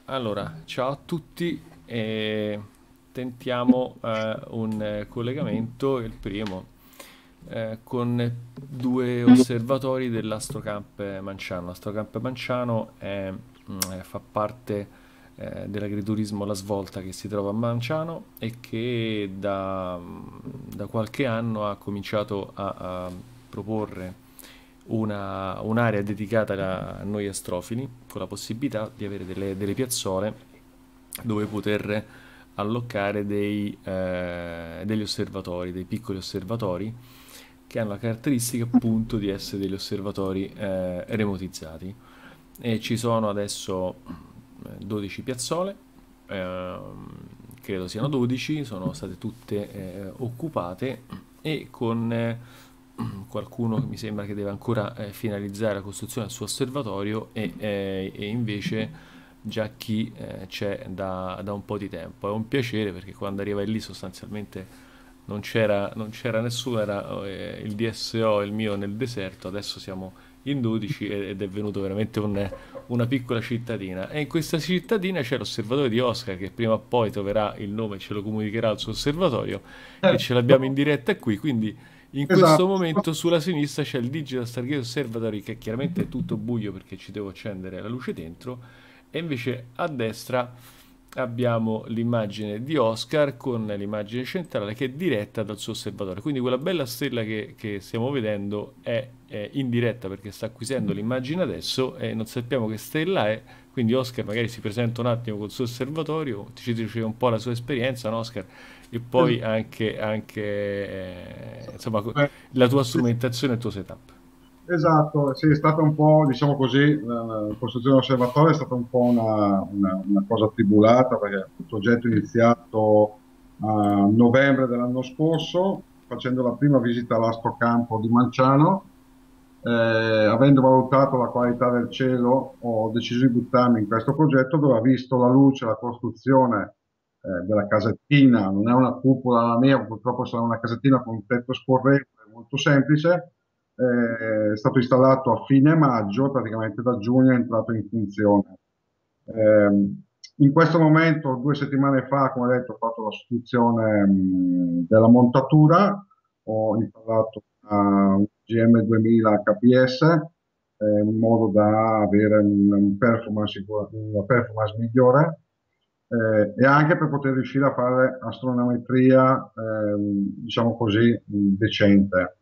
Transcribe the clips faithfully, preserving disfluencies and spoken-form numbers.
Allora, ciao a tutti e tentiamo eh, un eh, collegamento, il primo, eh, con due osservatori dell'Astrocamp Manciano. L'Astrocamp Manciano è, mm, eh, fa parte eh, dell'agriturismo La Svolta che si trova a Manciano e che da, mm, da qualche anno ha cominciato a, a proporre una- un'area dedicata a noi astrofili, con la possibilità di avere delle, delle piazzole dove poter allocare dei, eh, degli osservatori, dei piccoli osservatori che hanno la caratteristica appunto di essere degli osservatori eh, remotizzati. E ci sono adesso eh, dodici piazzole, ehm, credo siano dodici, sono state tutte eh, occupate e con eh, qualcuno mi sembra che deve ancora eh, finalizzare la costruzione del suo osservatorio e, eh, e invece già chi eh, c'è da, da un po' di tempo. È un piacere perché quando arrivai lì sostanzialmente non c'era, non c'era nessuno, era eh, il D S O, il mio nel deserto, adesso siamo in dodici ed è venuto veramente un- una piccola cittadina. E in questa cittadina c'è l'osservatorio di Oscar che prima o poi troverà il nome e ce lo comunicherà al suo osservatorio e Eh, ce l'abbiamo in no, diretta qui, quindi in questo esatto. momento sulla sinistra c'è il Digital Stargate Observatory che chiaramente è tutto buio perché ci devo accendere la luce dentro e invece a destra abbiamo l'immagine di Oscar con l'immagine centrale che è diretta dal suo osservatore. Quindi quella bella stella che, che stiamo vedendo è, è in diretta perché sta acquisendo l'immagine adesso e non sappiamo che stella è. Quindi Oscar magari si presenta un attimo col suo osservatorio, ci dice un po' la sua esperienza, no, Oscar? E poi anche, anche eh, insomma, Eh, la tua sì, strumentazione e il tuo setup. esatto, sì, è stata un po', diciamo così, la costruzione dell'osservatorio è stata un po' una, una- una cosa tribulata perché il progetto è iniziato a novembre dell'anno scorso, facendo la prima visita all'astrocampo di Manciano. Eh, avendo valutato la qualità del cielo, ho deciso di buttarmi in questo progetto dove ha visto la luce, la costruzione eh, della casettina. Non è una cupola la mia, purtroppo sarà una casettina con un tetto scorrevole, molto semplice. Eh, è stato installato a fine maggio, praticamente da giugno è entrato in funzione. Eh, In questo momento, due settimane fa, come detto, ho fatto la sostituzione mh, della montatura, ho installato una G M duemila K P S eh, in modo da avere un, un performance, una performance migliore eh, e anche per poter riuscire a fare astronometria, ehm, diciamo così, decente.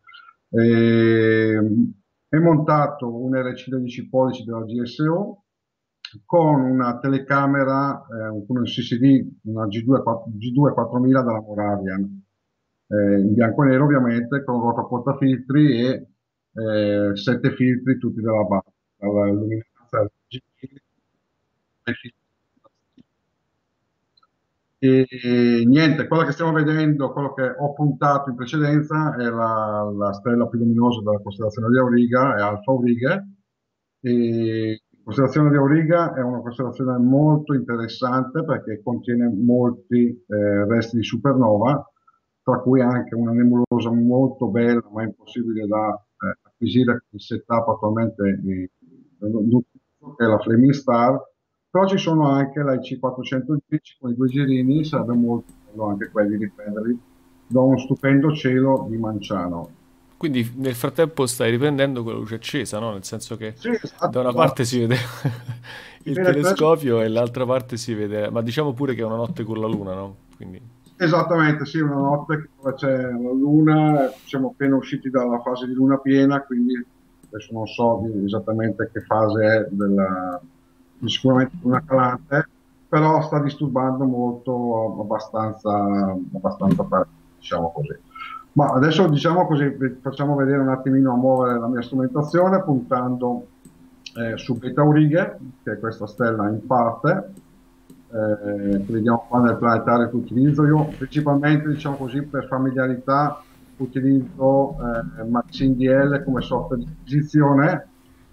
E, è montato un R C dodici pollici della G S O con una telecamera, eh, con un C C D, una G due, G due quattromila della Moravian, eh, in bianco e nero ovviamente, con rotoportafiltri e eh, sette filtri tutti della base, dalla luminanza R G B, ai filtri. E, e niente, quello che stiamo vedendo, quello che ho puntato in precedenza è la, la stella più luminosa della costellazione di Auriga, è Alfa Aurighe. E la costellazione di Auriga è una costellazione molto interessante perché contiene molti eh, resti di supernova, tra cui anche una nebulosa molto bella, ma impossibile da eh, acquisire il setup attualmente eh, che è la Flaming Star, però ci sono anche la I C quattrocentodieci con i due girini, sarebbe molto bello anche quelli riprenderli da uno stupendo cielo di Manciano. Quindi nel frattempo stai riprendendo quella luce accesa, no? Nel senso che Sì, da esatto, una parte esatto. si vede Si il vede questo. telescopio e l'altra parte si vede, ma diciamo pure che è una notte con la luna, no? Quindi Esattamente, sì, una notte che dove c'è la luna, siamo appena usciti dalla fase di luna piena, quindi adesso non so di- esattamente che fase è della, di sicuramente luna calante, però sta disturbando molto, abbastanza, abbastanza parecchio, diciamo così. Ma adesso diciamo così, vi facciamo vedere un attimino a muovere la mia strumentazione puntando eh, su Beta Aurighe, che è questa stella in parte, eh, che vediamo qua nel planetario che utilizzo. Io principalmente, diciamo così, per familiarità utilizzo eh, Maxim D L come software di acquisizione.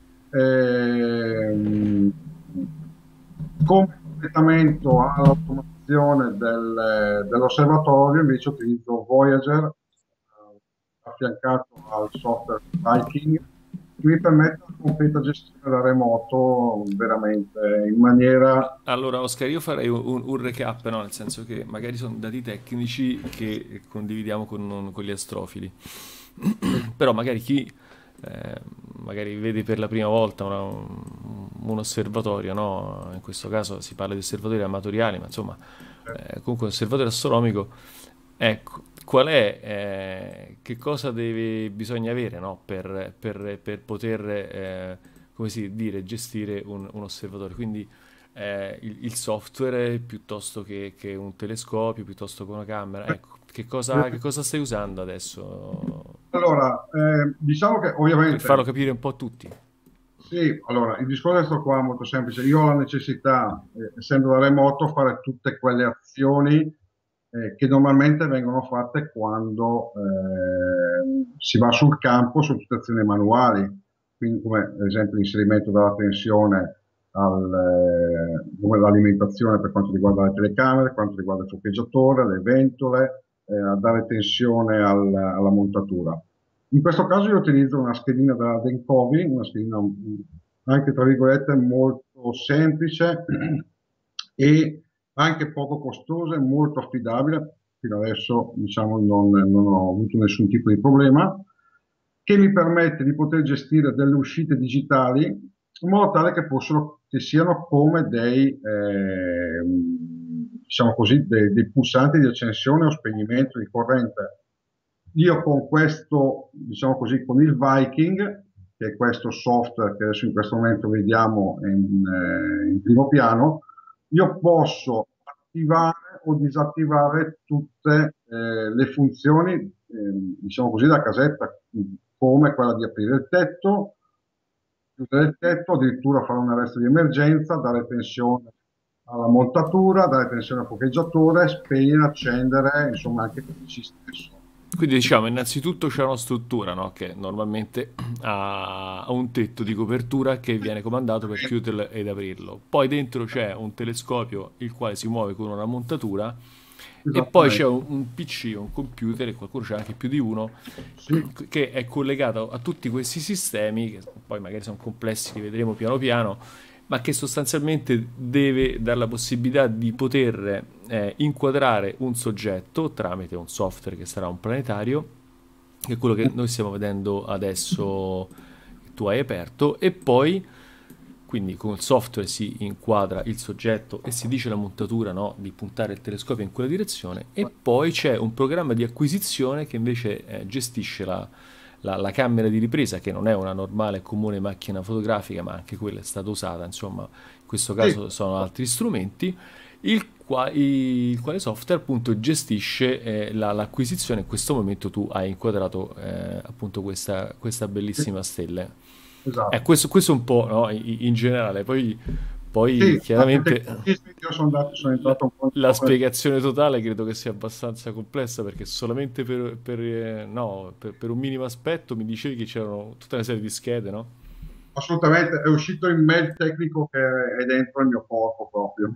Ehm, Come completamento all'automazione del- dell'osservatorio invece utilizzo Voyager eh, affiancato al software Viking mi permette una completa gestione da remoto veramente in maniera... Allora, Oscar, io farei un, un- un recap, no? Nel senso che magari sono dati tecnici che condividiamo con, con gli astrofili. Però magari chi eh, magari vede per la prima volta una- un, un osservatorio, no? In questo caso si parla di osservatori amatoriali, ma insomma, eh, comunque un osservatorio astronomico, ecco, qual è, eh, che cosa deve, bisogna avere, no? Per, per- per poter, eh, come si dire, gestire un, un osservatorio. Quindi eh, il, il software piuttosto che, che un telescopio, piuttosto che una camera. Ecco, che cosa, che cosa stai usando adesso Allora, eh, diciamo che per farlo ovviamente capire un po' a tutti? sì, allora il discorso è questo qua molto semplice. Io ho la necessità, eh, essendo da remoto, fare tutte quelle azioni eh, che normalmente vengono fatte quando eh, si va sul campo, sono tutte azioni manuali, quindi come ad esempio l'inserimento della tensione al, eh, come l'alimentazione per quanto riguarda le telecamere, per quanto riguarda il fuocheggiatore, le ventole, eh, a dare tensione al- alla montatura. In questo caso io utilizzo una schedina da Denkovi, una schedina mm, anche tra virgolette molto semplice e anche poco costosa e molto affidabile. Fino adesso diciamo non, non ho avuto nessun tipo di problema, che mi permette di poter gestire delle uscite digitali in modo tale che, fossero, che siano come dei, eh, diciamo così, dei, dei pulsanti di accensione o spegnimento di corrente. Io con questo, diciamo così, con il Viking, che è questo software che adesso in questo momento vediamo in, eh, in primo piano, io posso attivare o disattivare tutte eh, le funzioni, eh, diciamo così, da casetta, come quella di aprire il tetto, chiudere il tetto, addirittura fare un arresto di emergenza, dare tensione alla montatura, dare tensione al fuocheggiatore, spegnere, accendere, insomma anche il P C stesso. Quindi diciamo, innanzitutto c'è una struttura, no? Che normalmente ha, ha un tetto di copertura che viene comandato per chiuderlo ed aprirlo. Poi dentro c'è un telescopio il quale si muove con una montatura e poi c'è Esattamente. un, un P C, un computer, e qualcuno c'è anche più di uno, Sì, che è collegato a tutti questi sistemi, che poi magari sono complessi, li vedremo piano piano, ma che sostanzialmente deve dare la possibilità di poter eh, inquadrare un soggetto tramite un software che sarà un planetario, che è quello che noi stiamo vedendo adesso, che tu hai aperto, e poi quindi con il software si inquadra il soggetto e si dice alla montatura, no, di puntare il telescopio in quella direzione, e poi c'è un programma di acquisizione che invece eh, gestisce la, la, la camera di ripresa, che non è una normale e comune macchina fotografica, ma anche quella è stata usata, insomma, in questo sì, caso sono altri strumenti, il, qua- il quale software appunto gestisce eh, la- l'acquisizione. In questo momento tu hai inquadrato eh, appunto questa, questa sì, bellissima stella. Eh, esatto. questo, questo un po', no, in, in generale, poi, poi Sì, ma i chiaramente tecnicismi, io sono, andato, sono la, entrato un po' in la gioco. spiegazione totale credo che sia abbastanza complessa, perché solamente per, per, eh, no, per, per un minimo aspetto mi dicevi che c'erano tutta una serie di schede, no? Assolutamente, è uscito in me il tecnico che è dentro il mio corpo proprio.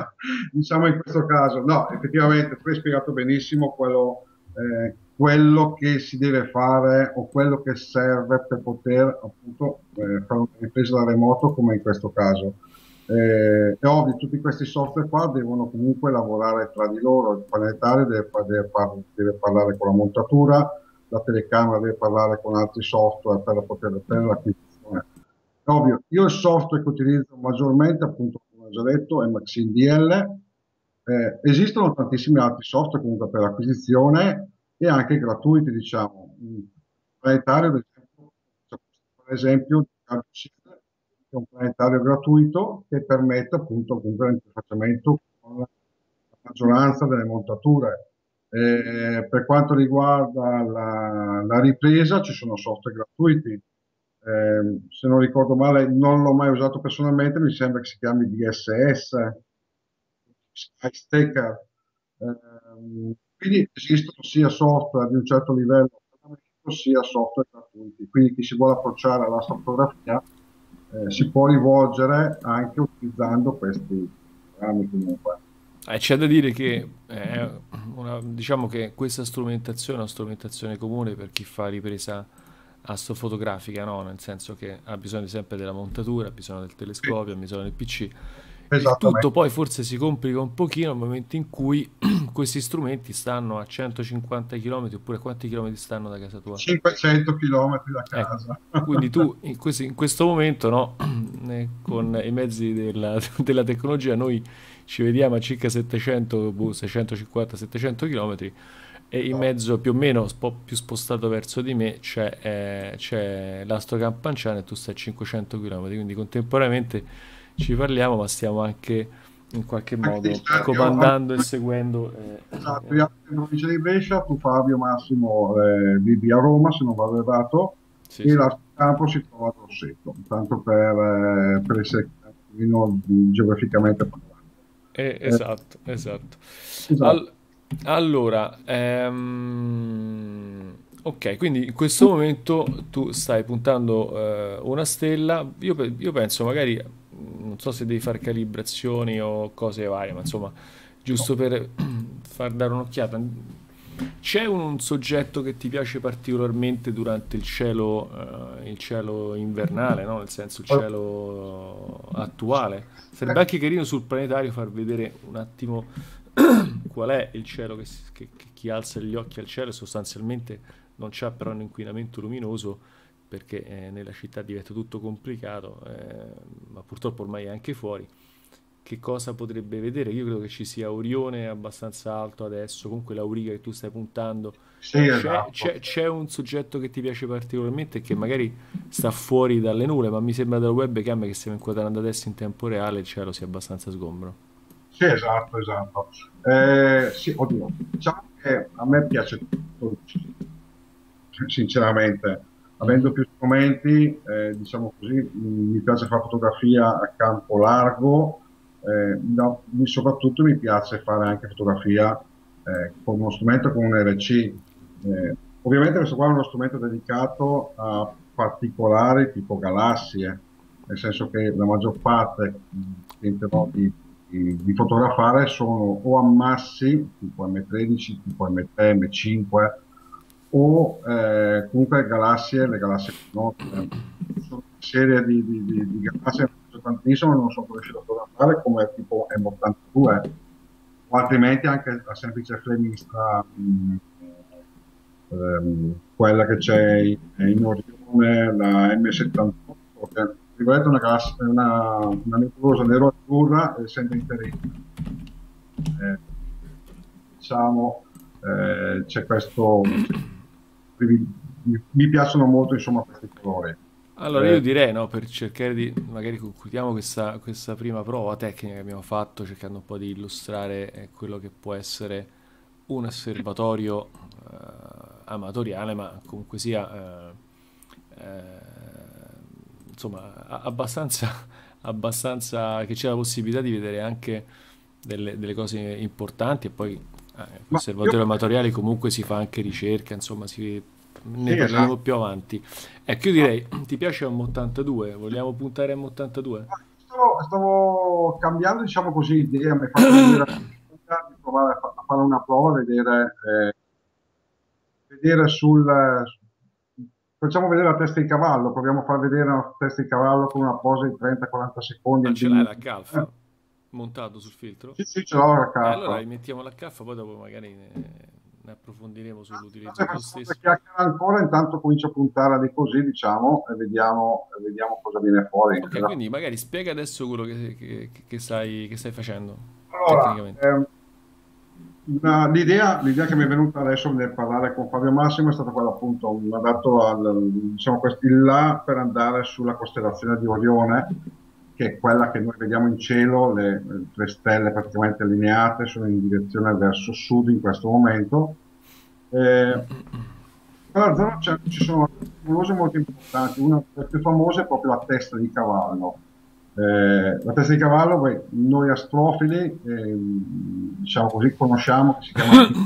Diciamo in questo caso, no, effettivamente tu hai spiegato benissimo quello, eh, quello che si deve fare o quello che serve per poter appunto eh, fare una ripresa da remoto come in questo caso. Eh, è ovvio, tutti questi software qua devono comunque lavorare tra di loro, il planetario deve, fa- deve par- deve parlare con la montatura, la telecamera deve parlare con altri software per poter per l'acquisizione. Ovvio, io il software che utilizzo maggiormente, appunto, come ho già detto, è MaximDL. Eh, esistono tantissimi altri software comunque per l'acquisizione e anche gratuiti, diciamo. Un planetario, ad esempio, per esempio, che è un planetario gratuito che permette appunto comunque l'interfacciamento con la maggioranza delle montature. Eh, per quanto riguarda la, la ripresa, ci sono software gratuiti. Eh, se non ricordo male, non l'ho mai usato personalmente, mi sembra che si chiami D S S, SkyStacker. Ehm, quindi esistono sia software di un certo livello sia software gratuiti. Quindi chi si vuole approcciare all'astrofotografia eh, si può rivolgere anche utilizzando questi programmi comunque. Eh, c'è da dire che è una- diciamo che questa strumentazione è una strumentazione comune per chi fa ripresa astrofotografica, no? Nel senso che ha bisogno sempre della montatura, ha bisogno del telescopio, ha bisogno del P C. Il tutto Esattamente. poi forse si complica un pochino nel momento in cui questi strumenti stanno a centocinquanta chilometri, oppure quanti chilometri stanno da casa tua? cinquecento chilometri da Ecco, casa. quindi tu in questo, in questo momento, no, eh, con i mezzi della, della tecnologia, noi ci vediamo a circa settecento, boh, seicentocinquanta settecento km, e in No. mezzo più o meno un po' più spostato verso di me c'è eh, c'è l'Astro Campanciano e tu stai a cinquecento chilometri, quindi contemporaneamente ci parliamo, ma stiamo anche in qualche Anche modo se io, comandando e seguendo. eh, esatto, eh, io abito in provincia di Brescia, tu Fabio Massimo eh, vivi a Roma, se non vado errato, sì, e sì. l'altro campo si trova a Grosseto, tanto per, eh, per essere un pochino geograficamente parlando. Eh, Eh, esatto, esatto. esatto. Al- allora, ehm, ok, quindi in questo momento tu stai puntando eh, una stella. Io, pe- io penso magari, mm, non so se devi fare calibrazioni o cose varie, ma insomma, No. giusto per far dare un'occhiata. C'è un soggetto che ti piace particolarmente durante il cielo, eh, il cielo invernale, no? Nel senso il cielo attuale? Sarebbe anche carino sul planetario far vedere un attimo qual è il cielo che, si- che- che chi alza gli occhi al cielo sostanzialmente non c'ha però un inquinamento luminoso, perché eh, nella città diventa tutto complicato, eh, ma purtroppo ormai è anche fuori. Che cosa potrebbe vedere? Io credo che ci sia Orione abbastanza alto adesso, comunque l'Auriga che tu stai puntando. Sì, C'è, esatto. c'è- c'è un soggetto che ti piace particolarmente e che magari sta fuori dalle nuvole, ma mi sembra dal webcam che stiamo inquadrando adesso in tempo reale il cielo sia abbastanza sgombro. Sì, esatto, esatto. Eh, sì, oddio, diciamo che a me piace tutto, sinceramente, avendo Mhm. più strumenti, eh, diciamo così, mh, mi piace fare fotografia a campo largo, eh, no, mi- soprattutto mi piace fare anche fotografia eh, con uno strumento come un R C. Eh, ovviamente questo qua è uno strumento dedicato a particolari tipo galassie, nel senso che la maggior parte mh, che tenterò di, di- di fotografare sono o ammassi, tipo M tredici, tipo M tre, M cinque, o eh, comunque galassie, le galassie note. Sono una serie di, di, di, di galassie che mi piace tantissimo, non sono riuscito a fotografare, come tipo M ottantadue, o altrimenti anche la semplice Fleming-Stra, mh, ehm, quella che c'è in, in Orione, la M settantotto, che è tra virgolette, una, galassia- una, una nebulosa nero-azzurra, essendo interista. Eh, diciamo, eh, c'è questo, c'è- mi, mi piacciono molto, insomma, questi colori. Allora io Eh, direi, no, per cercare di, magari concludiamo questa, questa prima prova tecnica che abbiamo fatto, cercando un po' di illustrare eh, quello che può essere un osservatorio eh, amatoriale, ma comunque sia, eh, eh, insomma, a- abbastanza, abbastanza che c'è la possibilità di vedere anche delle, delle cose importanti, e poi eh, ma io, conservatori amatoriali comunque si fa anche ricerca, insomma, si- sì, ne parleremo esatto. più avanti. Ecco, io direi, ti piace M ottantadue? Vogliamo puntare M ottantadue? Stavo, stavo cambiando, diciamo così, idea, mi hai fatto venire di provare a, fa- a fare una prova, vedere, eh, vedere sul... Facciamo vedere la testa di cavallo, proviamo a far vedere la testa di cavallo con una posa di trenta quaranta secondi. Ah, Il ce l'hai degno- la eh, calfa montato sul filtro? sì, sì, ce l'ho la E allora K. rimettiamo la caffa, poi dopo magari ne, ne approfondiremo sull'utilizzo State dello facendo due stesso. chiacchiere ancora, intanto comincio a puntare di così, diciamo, e vediamo, e vediamo cosa viene fuori. Ok, quindi magari spiega adesso quello che, che- che stai, che stai facendo Allora, tecnicamente. ehm, una- l'idea, l'idea che mi è venuta adesso nel parlare con Fabio Massimo è stata quella, appunto, mi ha dato al, diciamo, questi là per andare sulla costellazione di Orione, che è quella che noi vediamo in cielo, le, le tre stelle praticamente allineate sono in direzione verso sud in questo momento. Eh, Nella zona c'è- ci sono alcune nebulose molto importanti, una delle più famose è proprio la testa di cavallo. Eh, la testa di cavallo, beh, noi astrofili, ehm, diciamo così, conosciamo, che si chiama T.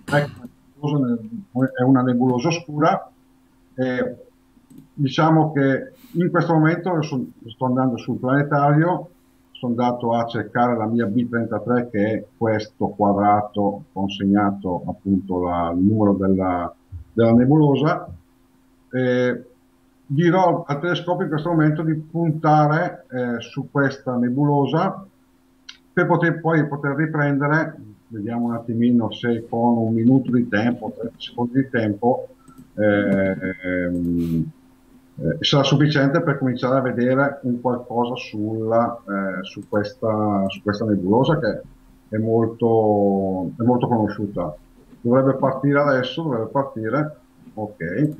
È una nebulosa oscura. Eh, diciamo che in questo momento son- sto andando sul planetario, sono andato a cercare la mia B trentatré, che è questo quadrato consegnato appunto la- il numero della, della nebulosa. Eh, dirò al telescopio in questo momento di puntare eh, su questa nebulosa per poter poi poter riprendere, vediamo un attimino se con un minuto di tempo, trenta secondi di tempo, eh, ehm, eh, sarà sufficiente per cominciare a vedere un qualcosa sulla, eh, su questa, su questa nebulosa che è molto, è molto conosciuta. Dovrebbe partire adesso, dovrebbe partire, ok.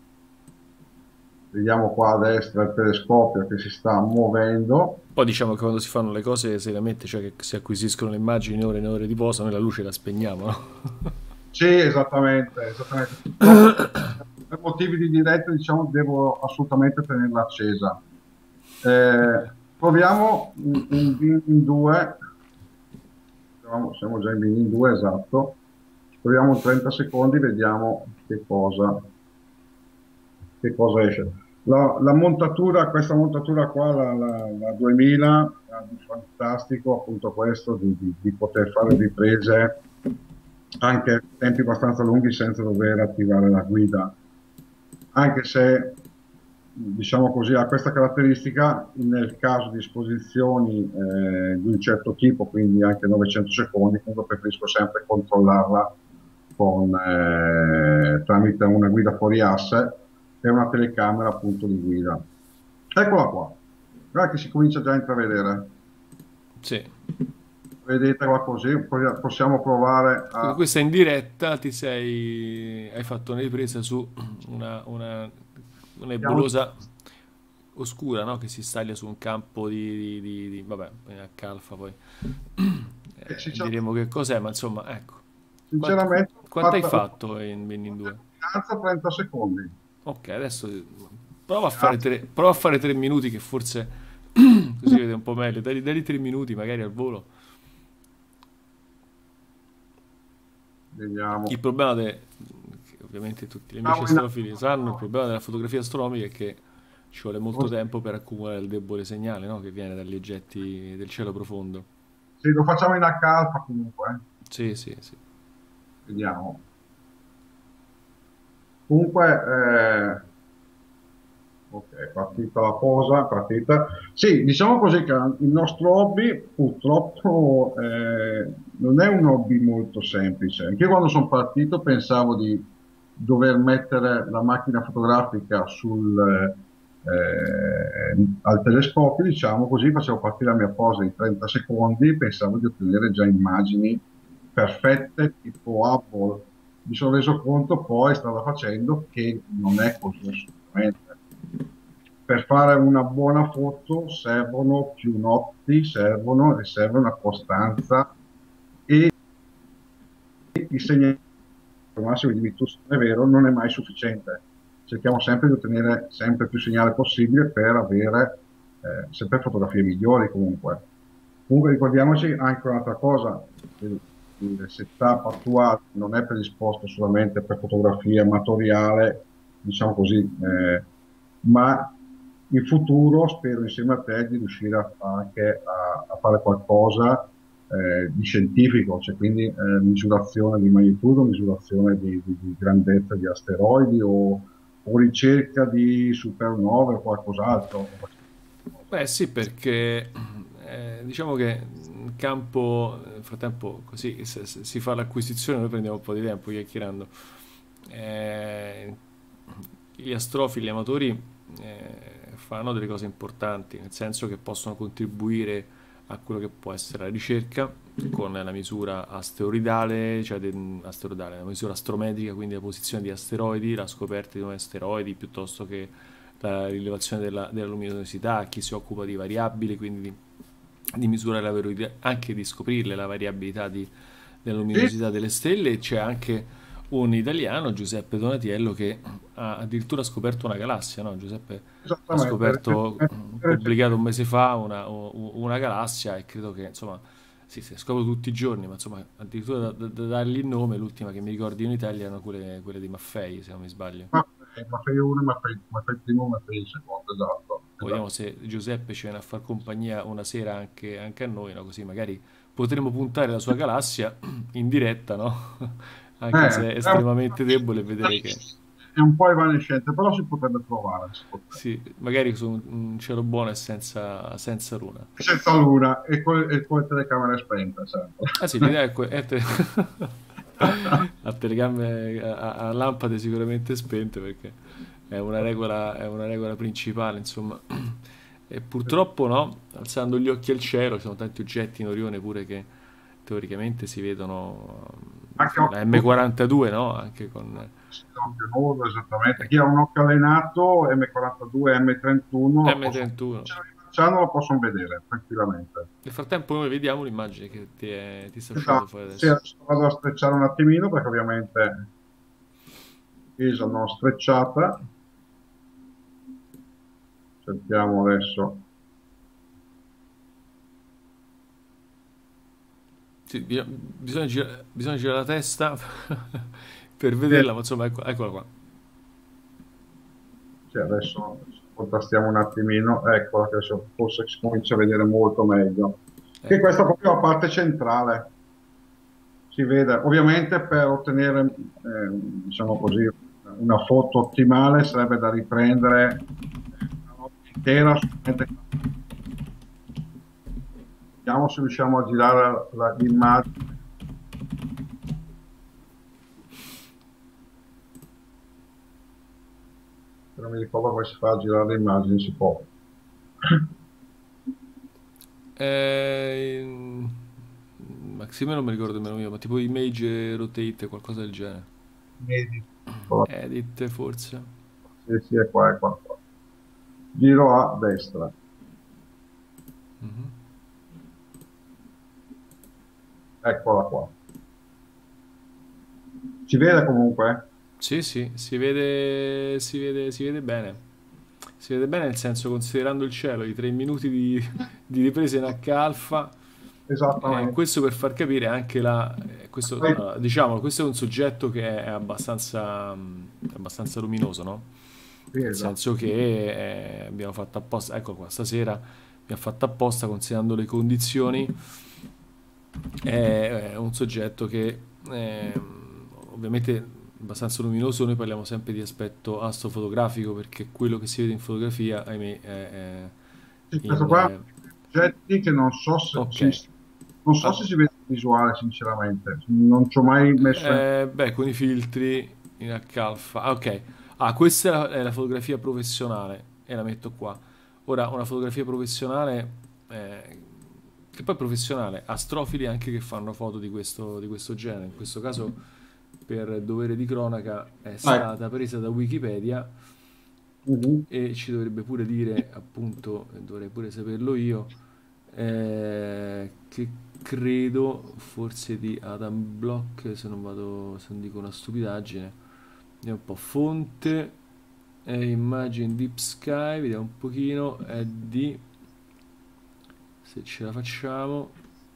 Vediamo qua a destra il telescopio che si sta muovendo. Poi diciamo che quando si fanno le cose seriamente, cioè che si acquisiscono le immagini ore e ore di posa, noi la luce la spegniamo, no? Sì, esattamente, esattamente. Purtroppo per motivi di diretta, diciamo, devo assolutamente tenerla accesa. Eh, proviamo un, un bin in due, siamo, siamo già in bin in due, esatto. Proviamo trenta secondi, vediamo che cosa, che cosa esce. La, la montatura, questa montatura qua, la, la, la duemila, ha di fantastico appunto questo di, di, di poter fare riprese anche a tempi abbastanza lunghi senza dover attivare la guida, anche se diciamo così ha questa caratteristica nel caso di esposizioni eh, di un certo tipo, quindi anche novecento secondi, comunque preferisco sempre controllarla con, eh, tramite una guida fuori asse e una telecamera appunto di guida. Eccola qua, guarda che si comincia già a intravedere. Sì. Vedetela così, poi possiamo provare Scusa, a... questa in diretta ti sei... hai fatto una ripresa su una, una, una Vediamo nebulosa oscura, no? Che si staglia su un campo di... di, di- di- vabbè, H alfa poi. se- Eh, sincer- diremo che cos'è, ma insomma, ecco. Quanto, sinceramente ho quanto hai fatto ho fatto in, in fatto due? in trenta secondi. Ok, adesso prova a fare Ah, tre, prova a fare tre minuti che forse così vede un po' meglio. Dai, dai tre minuti magari al volo. Il vediamo. problema de, che ovviamente tutti gli amici Siamo in astrofili sanno, il problema della fotografia astronomica è che ci vuole molto alto. tempo per accumulare il debole segnale, no? Che viene dagli oggetti del cielo profondo. Sì, lo facciamo in H alfa comunque, eh. Sì, sì, sì. Vediamo. Comunque, eh, ok, partita la posa, partita. Sì, diciamo così che il nostro hobby purtroppo eh, non è un hobby molto semplice. Anche io quando sono partito pensavo di dover mettere la macchina fotografica sul, eh, al telescopio, diciamo così, facevo partire la mia posa in trenta secondi, pensavo di ottenere già immagini perfette, tipo Hubble. Mi sono reso conto poi, strada facendo, che non è così assolutamente. Per fare una buona foto servono più notti, servono e serve una costanza e il segnale massimo di Vitus, è vero, non è mai sufficiente. Cerchiamo sempre di ottenere sempre più segnale possibile per avere eh, sempre fotografie migliori comunque. Comunque ricordiamoci anche un'altra cosa, il, il setup attuale non è predisposto solamente per fotografia amatoriale, diciamo così, eh, ma in futuro spero insieme a te di riuscire a, anche a, a fare qualcosa eh, di scientifico, cioè quindi eh, misurazione di magnitudo, misurazione di, di- di grandezza di asteroidi o, o ricerca di supernove o qualcos'altro. Beh sì, perché eh, diciamo che in campo, nel frattempo così se- se si fa l'acquisizione, noi prendiamo un po' di tempo chiacchierando. Eh, gli astrofili, gli amatori eh, fanno delle cose importanti, nel senso che possono contribuire a quello che può essere la ricerca con la misura asteroidale, cioè de- asteroidale, la misura astrometrica, quindi la posizione di asteroidi, la scoperta di nuovi asteroidi, piuttosto che la rilevazione della, della luminosità, chi si occupa di variabili, quindi di, di misurare la verità, anche di scoprirle la variabilità di, della Sì, luminosità delle stelle. E c'è anche un italiano, Giuseppe Donatiello, che ha addirittura scoperto una galassia, no? Giuseppe ha esattamente. scoperto, pubblicato un mese fa una, una galassia e credo che insomma sì, si scopre tutti i giorni, ma insomma addirittura da, da- da dargli il nome, l'ultima che mi ricordi in Italia erano quelle, quelle di Maffei, se non mi sbaglio. Ma, ma fai uno, ma fai, ma fai il primo, ma fai il secondo, esatto. Vediamo Esatto. se Giuseppe ci viene a far compagnia una sera anche, anche a noi, no? Così magari potremo puntare la sua galassia in diretta, no? Anche Eh, se è è un- estremamente debole, e vedere che... è un po' evanescente, però si potrebbe provare, si potrebbe. Sì, magari su un un cielo buono e senza, senza luna. Senza luna e con, e con le telecamere spente, sempre. Ah sì, l'idea è, que- è te- a telecamere, a, a lampade sicuramente spente perché è una regola, è una regola principale, insomma. E purtroppo no, alzando gli occhi al cielo, ci sono tanti oggetti in Orione pure che teoricamente si vedono, Anche sì, la occhio nudo, M quarantadue, no? Anche con sì, occhio nudo, esattamente. eh, Chi ha un occhio allenato, M quarantadue, M trentuno, la possono, M trentuno. se la rifacciano la possono vedere tranquillamente. Nel frattempo noi vediamo l'immagine che ti, è- ti sta uscendo Esatto, fuori sì, adesso. adesso vado a strecciare un attimino perché ovviamente Isa non strecciata. Sentiamo adesso. Sì, bi- bisogna, gira- bisogna girare la testa per Sì, vederla, ma insomma, ecco- eccola qua. sì, adesso contrastiamo un attimino. Ecco, adesso forse si comincia a vedere molto meglio. Che Eccola questa è qua. proprio la parte centrale. Si vede, ovviamente per ottenere, eh, diciamo così, una foto ottimale sarebbe da riprendere una notte intera. Solamente- Vediamo se riusciamo a girare la- l'immagine. Se non mi ricordo come si fa a girare le immagini, si può. Eh, Maxime non mi ricordo nemmeno io, ma tipo Image Rotate, qualcosa del genere. Vedi? Edit forse. Sì, sì, è qua, è qua, qua. Giro a destra. Mhm. Eccola qua. Si vede comunque? Sì, sì, si vede, si vede, si vede bene. Si vede bene nel senso, considerando il cielo, i tre minuti di, di ripresa in H alfa, eh, Esattamente. questo per far capire anche la... eh, questo, Poi- allora, diciamo, questo è un soggetto che è abbastanza, mh, abbastanza luminoso, no? Sì, Nel esatto. senso che eh, abbiamo fatto apposta, ecco qua, stasera abbiamo fatto apposta considerando le condizioni, è, è un soggetto che eh, ovviamente abbastanza luminoso, noi parliamo sempre di aspetto astrofotografico perché quello che si vede in fotografia, ahimè, è, è Sì, questo in... qua è eh, un oggetti che non so se, ok. si- non so Ah, se si vede in visuale, sinceramente. Non ci ho mai messo in... eh, beh, con i filtri in H alfa. Ah, ok. Ah, questa è la, è la fotografia professionale e la metto qua. Ora, una fotografia professionale, eh, che poi è professionale, astrofili anche che fanno foto di questo, di questo genere. In questo caso, per dovere di cronaca, è Ah, ecco. stata presa da Wikipedia Mhm. e ci dovrebbe pure dire, appunto, e dovrei pure saperlo io, eh, che credo forse di Adam Block, se non vado, se non dico una stupidaggine. Vediamo un po', fonte, eh, immagine Deep Sky, vediamo un pochino, è di, se ce la facciamo,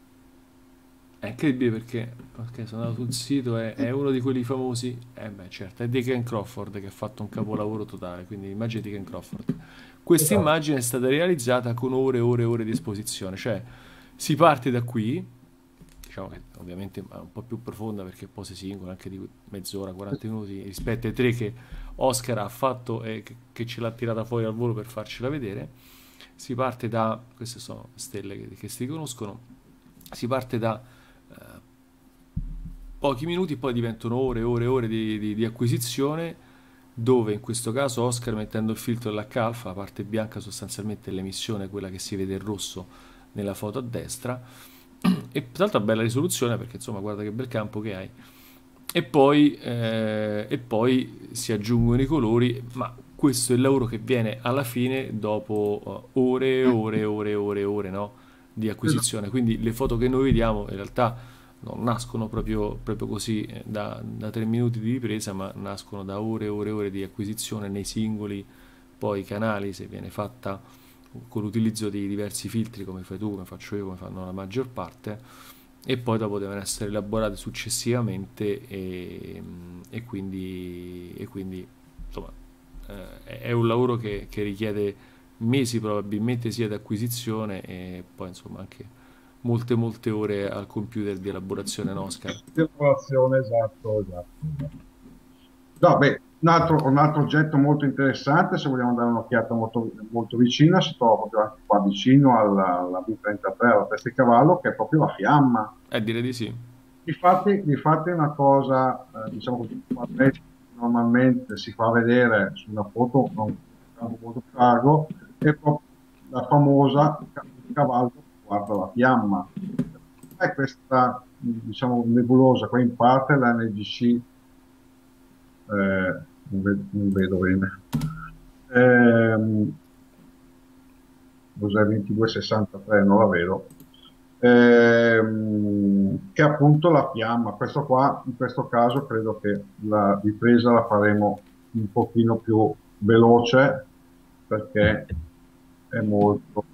è incredibile perché, ok, sono andato sul sito, è, è uno di quelli famosi, eh beh certo, è di Ken Crawford che ha fatto un capolavoro totale, quindi immagine di Ken Crawford. Questa Esatto. immagine è stata realizzata con ore e ore e ore di esposizione, cioè si parte da qui, diciamo che ovviamente è un po' più profonda perché pose singole anche di mezz'ora, quaranta minuti rispetto ai tre che Oscar ha fatto e che, che ce l'ha tirata fuori al volo per farcela vedere. Si parte da, queste sono stelle che, che si riconoscono, si parte da eh, pochi minuti, poi diventano ore e ore e ore di, di- di acquisizione, dove in questo caso Oscar mettendo il filtro dell'H alfa, la parte bianca sostanzialmente è l'emissione, quella che si vede in rosso nella foto a destra, e tra l'altro ha bella risoluzione perché insomma guarda che bel campo che hai. E poi, eh, e poi si aggiungono i colori, ma questo è il lavoro che viene alla fine dopo eh, ore e ore e ore e ore e ore, no? Di Esatto. acquisizione. Quindi le foto che noi vediamo in realtà non nascono proprio, proprio così eh, da, da tre minuti di ripresa, ma nascono da ore e ore e ore di acquisizione nei singoli poi canali, se viene fatta con l'utilizzo di diversi filtri come fai tu, come faccio io, come fanno la maggior parte, e poi dopo devono essere elaborate successivamente e, e quindi, e quindi insomma eh, è un lavoro che, che richiede mesi probabilmente sia di acquisizione e poi insomma anche molte molte ore al computer di elaborazione in Oscar. Lavorazione, esatto, esatto, esatto. No, beh, un altro, un altro oggetto molto interessante, se vogliamo dare un'occhiata molto, molto vicina, si trova proprio anche qua vicino alla, alla B trentatré, alla testa di cavallo, che è proprio la fiamma. Eh, direi di sì. Difatti, difatti è una cosa, eh, diciamo così, normalmente si fa vedere su una foto a un campo molto più largo, è proprio la famosa cavallo che guarda la fiamma. È questa, diciamo, nebulosa, qua in parte la N G C, eh, non vedo, non vedo bene, ehm, cos'è ventidue sessantatré, non la vedo, ehm, che è appunto la fiamma. Questo qua, in questo caso, credo che la ripresa la faremo un pochino più veloce perché è molto,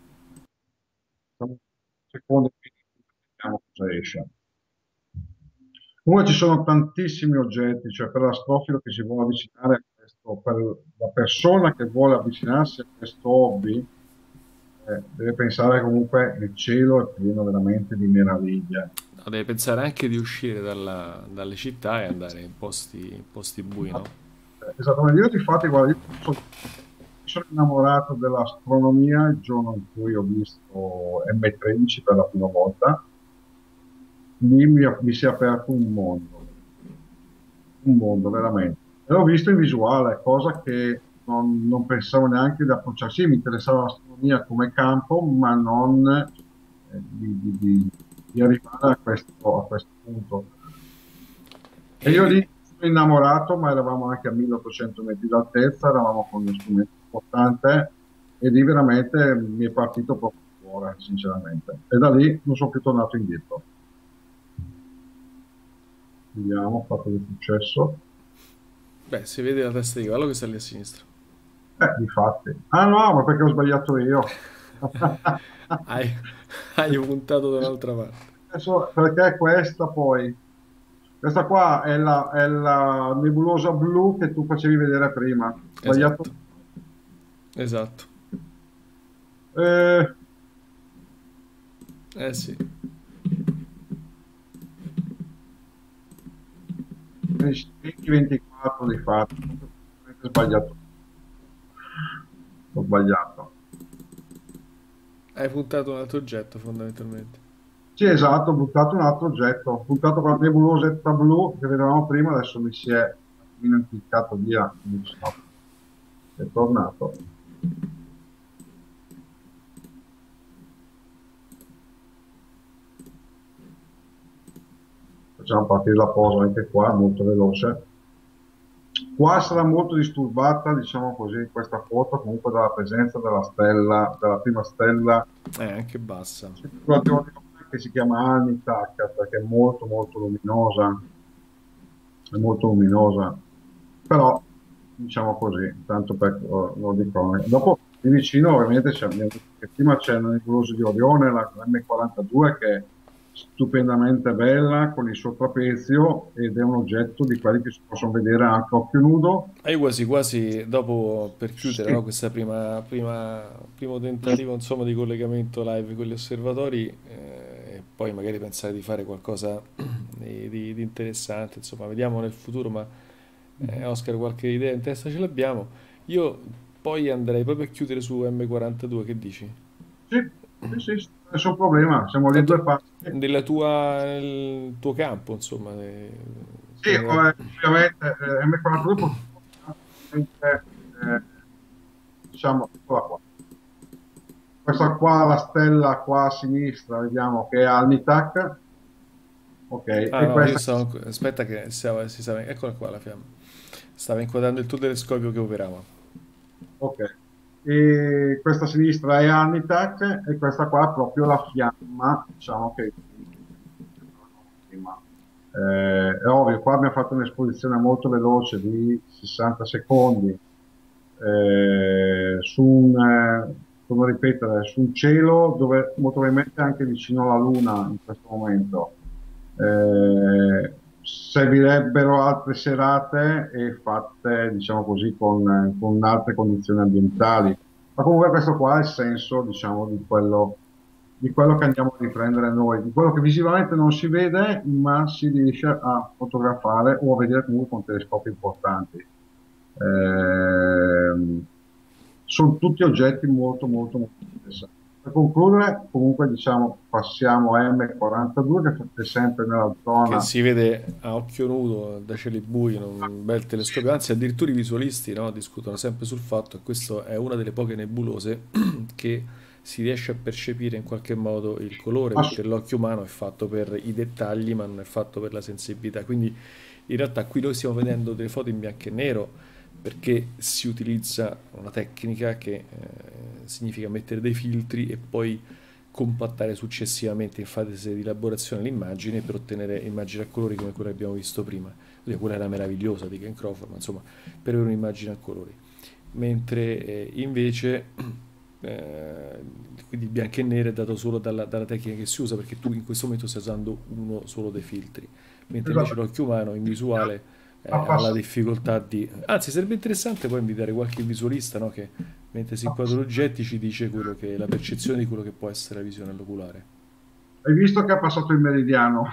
secondo me, vediamo cosa esce. Comunque ci sono tantissimi oggetti, cioè per l'astrofilo che si vuole avvicinare a questo, per la persona che vuole avvicinarsi a questo hobby, eh, deve pensare che comunque il cielo è pieno veramente di meraviglie. No, deve pensare anche di uscire dalla- dalle città e andare in posti, in posti bui, no? Eh, Esattamente, io di fatti, guarda, io sono, sono innamorato dell'astronomia il giorno in cui ho visto M tredici per la prima volta, lì mi, mi si è aperto un mondo, un mondo veramente. E l'ho visto in visuale, cosa che non, non pensavo neanche di approcciarsi. Sì, mi interessava l'astronomia come campo, ma non eh, di, di- di- di arrivare a questo, a questo punto. E E io lì, lì sono innamorato, ma eravamo anche a milleottocento metri d'altezza, eravamo con uno strumento importante e lì veramente mi è partito proprio il cuore, sinceramente. E da lì non sono più tornato indietro. Vediamo, ho fatto del successo. beh, si vede la testa di cavallo che sta lì a sinistra. Eh, difatti. Ah no, ma perché ho sbagliato io? Hai, hai puntato da un'altra parte. Adesso, perché questa poi? Questa qua è la, è la nebulosa blu che tu facevi vedere prima. Sbagliato. Esatto, esatto. Eh, Eh sì. venti ventiquattro di fatto. Ho sbagliato. Ho sbagliato. Hai puntato un altro oggetto fondamentalmente. Sì, esatto, ho buttato un altro oggetto. Ho buttato quella nebulosetta blu che vedevamo prima, adesso mi si è un attimino impiccato via. Non so. È tornato. Facciamo partire la posa anche qua, molto veloce. Qua sarà molto disturbata, diciamo così, questa foto comunque dalla presenza della stella, della prima stella Eh, anche bassa. circolazione che si chiama Anitac perché è molto molto luminosa, è molto luminosa, però diciamo così, tanto per oh, lo dico. Dopo di vicino ovviamente c'è, abbiamo visto che prima c'è la nebulosa di Orione, la M quarantadue che è stupendamente bella con il suo trapezio ed è un oggetto di quelli che si possono vedere anche a occhio nudo. E io quasi quasi, dopo, per chiudere, Sì, no, questa prima, prima- primo tentativo, insomma, di collegamento live con gli osservatori, eh, e poi magari pensare di fare qualcosa di, di- di interessante, insomma, vediamo nel futuro, ma eh, Oscar qualche idea in testa ce l'abbiamo. Io poi andrei proprio a chiudere su M quarantadue, che dici? sì, sì, sì, sì, nessun problema, siamo lì due Tanto passi. nella tua, nel tuo campo, insomma, eh, Sì, te ne va- eh, ovviamente eh, M quarantadue purtroppo eh, diciamo, eccola qua. Questa qua, la stella qua a sinistra, vediamo che è Alnitak, ok, Ah e no, io questa, stavo... anco- Aspetta che stava, si stava... Eccola qua la fiamma. Stava inquadrando il tuo telescopio che operava. ok, e questa a sinistra è Alnitak e questa qua è proprio la fiamma, diciamo che prima. Eh, è ovvio, qua abbiamo fatto un'esposizione molto veloce di sessanta secondi eh, su un, eh, come ripetere, su un cielo dove molto probabilmente è anche vicino alla Luna in questo momento. Eh, servirebbero altre serate e fatte, diciamo così, con, con altre condizioni ambientali. Ma comunque questo qua è il senso, diciamo, di quello di quello che andiamo a riprendere noi, di quello che visivamente non si vede, ma si riesce a fotografare o a vedere comunque con telescopi importanti. Ehm, sono tutti oggetti molto molto molto interessanti. Per concludere, comunque diciamo, passiamo a M quarantadue che è sempre nella Che zona. si vede a occhio nudo da cieli bui in un bel telescopio, anzi addirittura i visualisti, no, discutono sempre sul fatto che questa è una delle poche nebulose che si riesce a percepire in qualche modo il colore, perché l'occhio umano è fatto per i dettagli ma non è fatto per la sensibilità, quindi in realtà qui noi stiamo vedendo delle foto in bianco e nero perché si utilizza una tecnica che eh, significa mettere dei filtri e poi compattare successivamente in fase di elaborazione l'immagine per ottenere immagini a colori come quelle che abbiamo visto prima. Quindi quella era meravigliosa di Ken Crawford, ma insomma, per avere un'immagine a colori. Mentre eh, invece eh, quindi il bianco e nero è dato solo dalla, dalla tecnica che si usa perché tu in questo momento stai usando uno solo dei filtri, mentre invece Esatto. l'occhio umano in visuale eh, Ha ha la passato, difficoltà di... Anzi, sarebbe interessante poi invitare qualche visualista, no, che mentre si inquadra gli oggetti ci dice quello che, la percezione di quello che può essere la visione all'oculare. hai visto che ha passato il meridiano?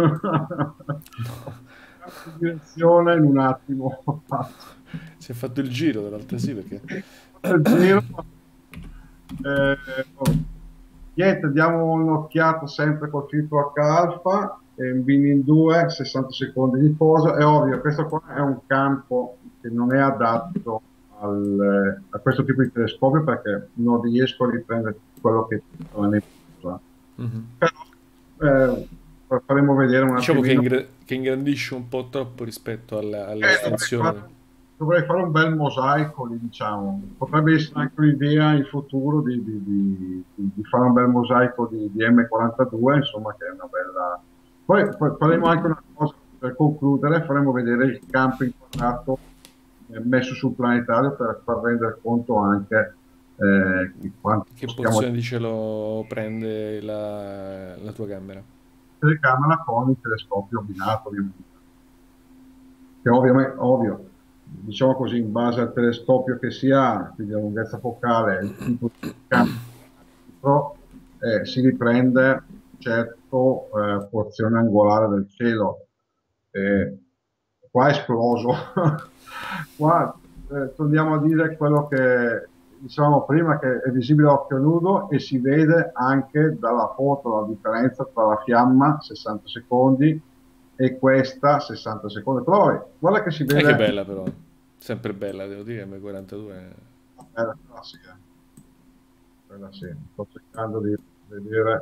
Ho cambiato di direzione in un attimo. Ho fatto Si è fatto il giro dall'altra sì perché... il giro. Eh, vabbè. Niente, diamo un'occhiata sempre col filtro H alfa, e in Bini in due, sessanta secondi di posa. È ovvio, questo qua è un campo che non è adatto al- a questo tipo di telescopio perché non riesco a riprendere quello che c'è nella nebulosa. Mhm. Però eh, faremo vedere un Diciamo che, attimino. ingra- che ingrandisce un po' troppo rispetto alla- Eh, dovrei all'estensione. fare, dovrei fare un bel mosaico lì, diciamo. Potrebbe essere anche un'idea in futuro di, di- di- di- di fare un bel mosaico di, di M quarantadue, insomma, che è una bella... Poi, poi faremo anche una cosa per concludere, faremo vedere il campo inquadrato eh, messo sul planetario per far rendere conto anche eh, di quanto Che stiamo porzione di cielo prende la, la tua camera? telecamera con il telescopio abbinato, ovviamente. Che ovviamente, ovvio, diciamo così, in base al telescopio che si ha, quindi la lunghezza focale, il tipo di campo, eh, si riprende un certo eh, porzione angolare del cielo. Eh, qua è esploso. Qua eh, torniamo a dire quello che dicevamo prima, che è visibile a occhio nudo e si vede anche dalla foto la differenza tra la fiamma sessanta secondi e questa sessanta secondi. Però eh, guarda che si Eh, che vede bella però. Sempre bella, devo dire, M quarantadue. la bella classica, quella sì. Sto cercando di vedere,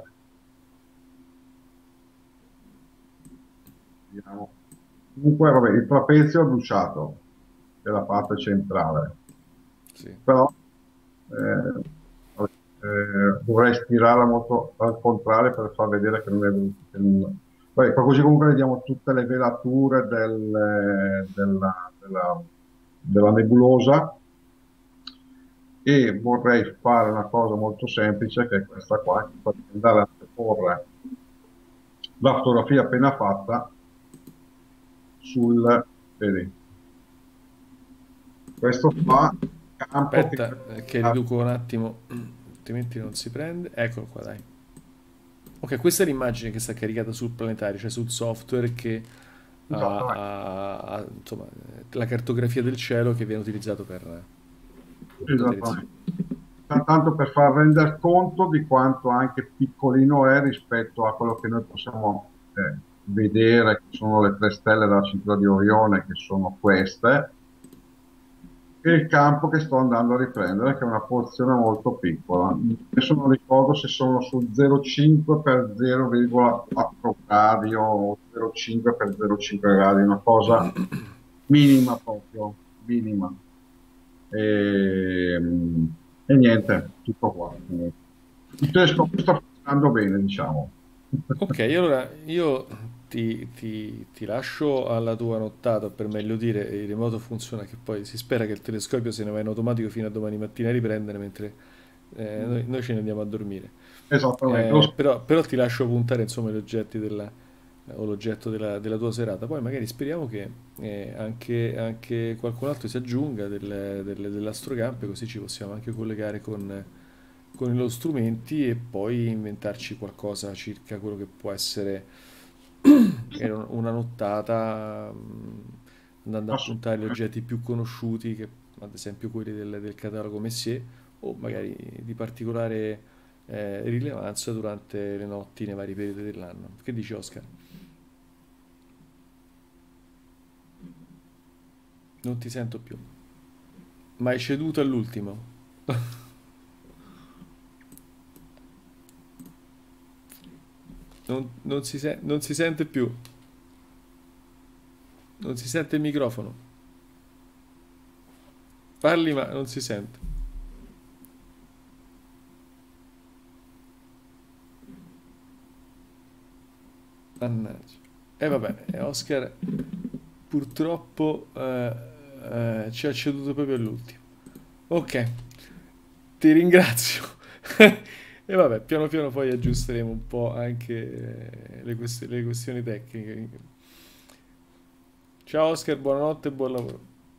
vediamo. Comunque, vabbè, il trapezio è bruciato, è la parte centrale, Sì. però eh, eh, dovrei stirarla molto al contrario per far vedere che non è venuto che non- Poi, poi così comunque vediamo tutte le velature del- della, della- della nebulosa e vorrei fare una cosa molto semplice che è questa qua, che potete andare a porre la fotografia appena fatta sul, vedi, questo qua campo che Aspetta, eh, che riduco un attimo, altrimenti non si prende. Eccolo qua, dai. Ok, questa è l'immagine che sta caricata sul planetario, cioè sul software che ha, esatto, ha- ha, insomma, eh, la cartografia del cielo che viene utilizzato per la televisione. esattamente. Tanto per far rendere conto di quanto anche piccolino è rispetto a quello che noi possiamo eh, vedere, che sono le tre stelle della cintura di Orione, che sono queste, e il campo che sto andando a riprendere, che è una porzione molto piccola. Adesso non ricordo se sono su zero virgola cinque per zero virgola quattro gradi o zero virgola cinque per zero virgola cinque gradi, una cosa minima proprio, minima. E, e niente, tutto qua. Il telescopio sta funzionando bene, diciamo. Ok, allora io ti, ti- ti lascio alla tua nottata, o per meglio dire, il remoto funziona che poi si spera che il telescopio se ne va in automatico fino a domani mattina a riprendere mentre eh, noi, noi ce ne andiamo a dormire. Esattamente. Lo Eh, so. però, però ti lascio puntare insomma gli oggetti della, o l'oggetto della, della tua serata. Poi magari speriamo che eh, anche, anche qualcun altro si aggiunga del, del, dell'astrocampo, così ci possiamo anche collegare con, con i loro strumenti e poi inventarci qualcosa circa quello che può essere era una nottata, mh, andando a puntare gli assolutamente. oggetti più conosciuti, che, ad esempio quelli del, del catalogo Messier, o magari di particolare eh, rilevanza durante le notti nei vari periodi dell'anno. Che dici, Oscar? Non ti sento più. Ma hai ceduto all'ultimo. Non, non si se- non si sente più. Non si sente il microfono. Parli ma non si sente. Mannaggia. E va bene, e Oscar purtroppo eh, eh, ci ha ceduto proprio all'ultimo. Ok, ti ringrazio. E vabbè, piano piano poi aggiusteremo un po' anche eh, le questi- le questioni tecniche. Ciao Oscar, buonanotte e buon lavoro.